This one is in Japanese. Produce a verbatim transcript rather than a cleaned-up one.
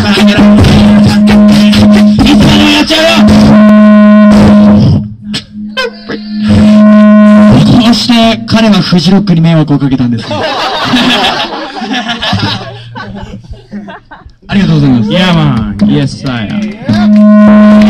つまでもやっちゃうよ。どうして彼はフジロックに迷惑をかけたんですか？ありがとうございます。 Yeah, man. Yes, I am.